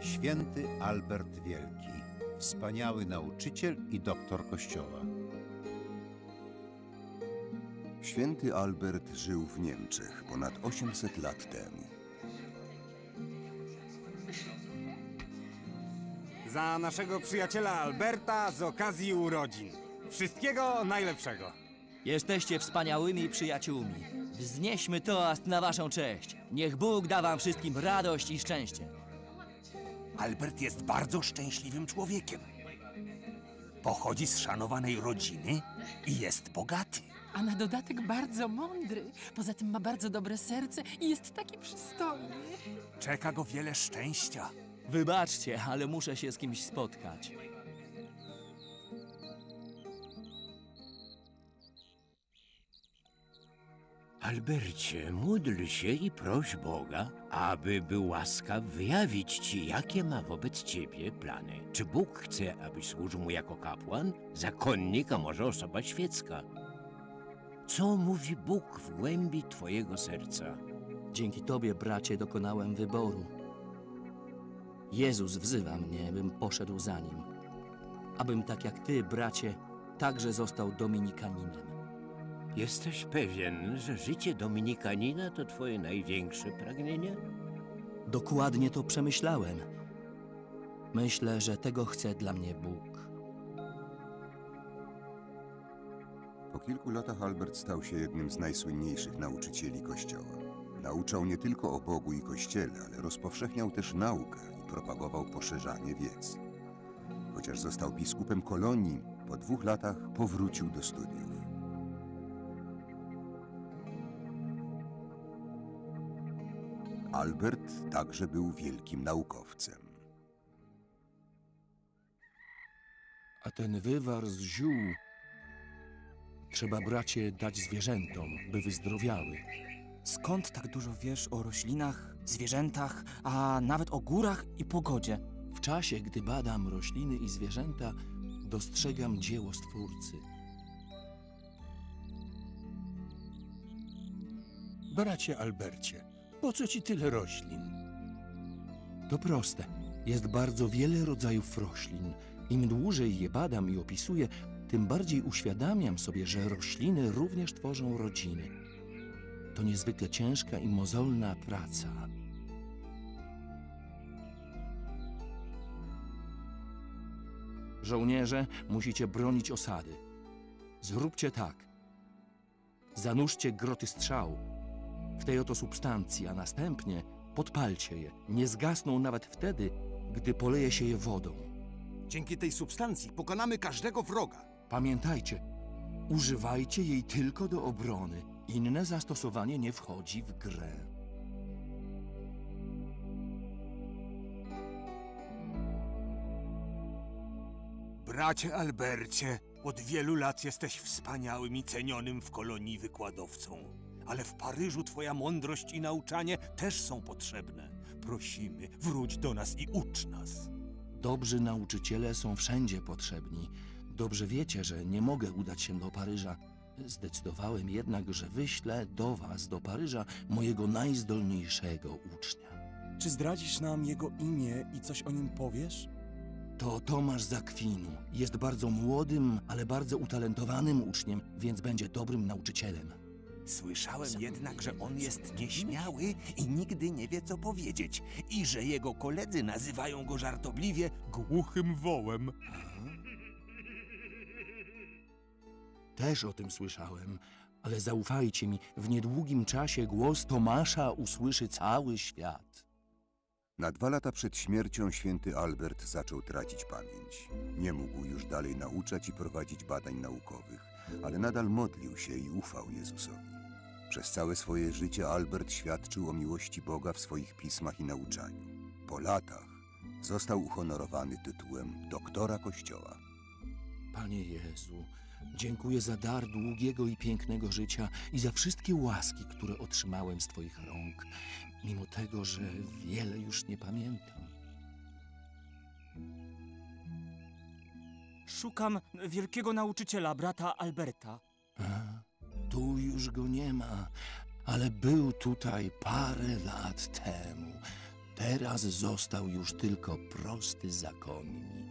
Święty Albert Wielki, wspaniały nauczyciel i doktor Kościoła. Święty Albert żył w Niemczech ponad 800 lat temu. Za naszego przyjaciela Alberta z okazji urodzin. Wszystkiego najlepszego. Jesteście wspaniałymi przyjaciółmi. Wznieśmy toast na waszą cześć. Niech Bóg da wam wszystkim radość i szczęście. Albert jest bardzo szczęśliwym człowiekiem. Pochodzi z szanowanej rodziny i jest bogaty. A na dodatek bardzo mądry. Poza tym ma bardzo dobre serce i jest taki przystojny. Czeka go wiele szczęścia. Wybaczcie, ale muszę się z kimś spotkać. Albercie, módl się i proś Boga, aby był łaskaw wyjawić ci, jakie ma wobec ciebie plany. Czy Bóg chce, abyś służył mu jako kapłan, zakonnik, a może osoba świecka? Co mówi Bóg w głębi twojego serca? Dzięki tobie, bracie, dokonałem wyboru. Jezus wzywa mnie, bym poszedł za Nim. Abym tak jak ty, bracie, także został dominikaninem. Jesteś pewien, że życie dominikanina to twoje największe pragnienie? Dokładnie to przemyślałem. Myślę, że tego chce dla mnie Bóg. Po kilku latach Albert stał się jednym z najsłynniejszych nauczycieli Kościoła. Nauczał nie tylko o Bogu i Kościele, ale rozpowszechniał też naukę i propagował poszerzanie wiedzy. Chociaż został biskupem Kolonii, po 2 latach powrócił do studiów. Albert także był wielkim naukowcem. A ten wywar z ziół trzeba, bracie, dać zwierzętom, by wyzdrowiały. Skąd tak dużo wiesz o roślinach, zwierzętach, a nawet o górach i pogodzie? W czasie, gdy badam rośliny i zwierzęta, dostrzegam dzieło Stwórcy. Bracie Albercie, po co ci tyle roślin? To proste. Jest bardzo wiele rodzajów roślin. Im dłużej je badam i opisuję, tym bardziej uświadamiam sobie, że rośliny również tworzą rodziny. To niezwykle ciężka i mozolna praca. Żołnierze, musicie bronić osady. Zróbcie tak. Zanurzcie groty strzał w tej oto substancji, a następnie podpalcie je. Nie zgasną nawet wtedy, gdy poleje się je wodą. Dzięki tej substancji pokonamy każdego wroga. Pamiętajcie, używajcie jej tylko do obrony. Inne zastosowanie nie wchodzi w grę. Bracie Albercie, od wielu lat jesteś wspaniałym i cenionym w Kolonii wykładowcą. Ale w Paryżu twoja mądrość i nauczanie też są potrzebne. Prosimy, wróć do nas i ucz nas. Dobrzy nauczyciele są wszędzie potrzebni. Dobrze wiecie, że nie mogę udać się do Paryża. Zdecydowałem jednak, że wyślę do was, do Paryża, mojego najzdolniejszego ucznia. Czy zdradzisz nam jego imię i coś o nim powiesz? To Tomasz z Akwinu. Jest bardzo młodym, ale bardzo utalentowanym uczniem, więc będzie dobrym nauczycielem. Słyszałem jednak, że on jest nieśmiały i nigdy nie wie, co powiedzieć. I że jego koledzy nazywają go żartobliwie głuchym wołem. Też o tym słyszałem, ale zaufajcie mi, w niedługim czasie głos Tomasza usłyszy cały świat. Na 2 lata przed śmiercią święty Albert zaczął tracić pamięć. Nie mógł już dalej nauczać i prowadzić badań naukowych, ale nadal modlił się i ufał Jezusowi. Przez całe swoje życie Albert świadczył o miłości Boga w swoich pismach i nauczaniu. Po latach został uhonorowany tytułem doktora Kościoła. Panie Jezu, dziękuję za dar długiego i pięknego życia i za wszystkie łaski, które otrzymałem z Twoich rąk, mimo tego, że wiele już nie pamiętam. Szukam wielkiego nauczyciela, brata Alberta. Tu już go nie ma, ale był tutaj parę lat temu. Teraz został już tylko prosty zakonnik.